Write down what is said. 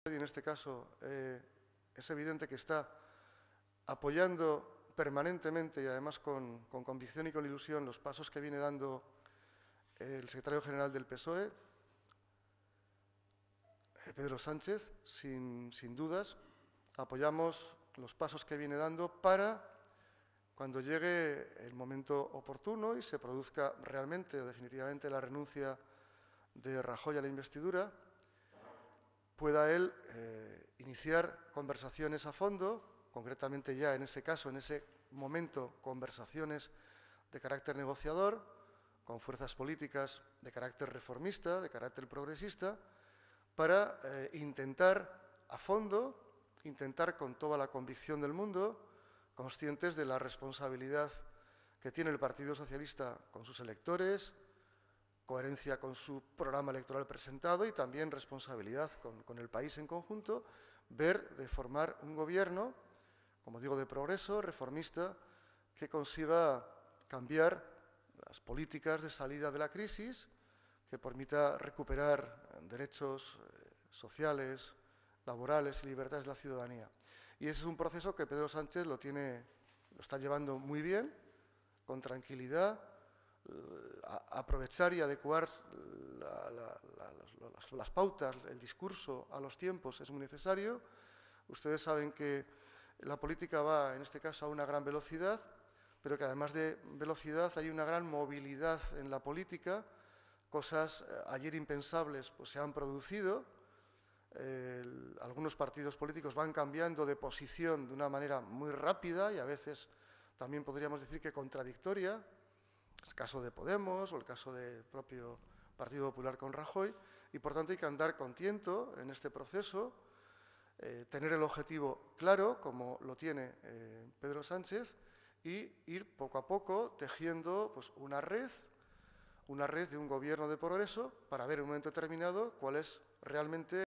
y en este caso es evidente que está apoyando permanentemente y además con convicción y con ilusión los pasos que viene dando el secretario general del PSOE, Pedro Sánchez, sin dudas. Apoyamos los pasos que viene dando para, cuando llegue el momento oportuno y se produzca realmente o definitivamente la renuncia de Rajoy a la investidura, pueda él iniciar conversaciones a fondo, concretamente ya en ese caso, en ese momento, conversaciones de carácter negociador, con fuerzas políticas de carácter reformista, de carácter progresista, para intentar a fondo, intentar con toda la convicción del mundo, conscientes de la responsabilidad que tiene el Partido Socialista con sus electores, coherencia con su programa electoral presentado y también responsabilidad con el país en conjunto, ver de formar un gobierno, como digo, de progreso, reformista, que consiga cambiar las políticas de salida de la crisis, que permita recuperar derechos sociales, laborales y libertades de la ciudadanía. Y ese es un proceso que Pedro Sánchez lo está llevando muy bien, con tranquilidad. Aprovechar y adecuar las pautas, el discurso a los tiempos es muy necesario. Ustedes saben que la política va, en este caso, a una gran velocidad, pero que además de velocidad hay una gran movilidad en la política. Cosas ayer impensables pues, se han producido. Algunos partidos políticos van cambiando de posición de una manera muy rápida y a veces también podríamos decir que contradictoria. El caso de Podemos o el caso del propio Partido Popular con Rajoy, y por tanto hay que andar con tiento en este proceso, tener el objetivo claro, como lo tiene Pedro Sánchez, y ir poco a poco tejiendo pues, una red de un gobierno de progreso para ver en un momento determinado cuál es realmente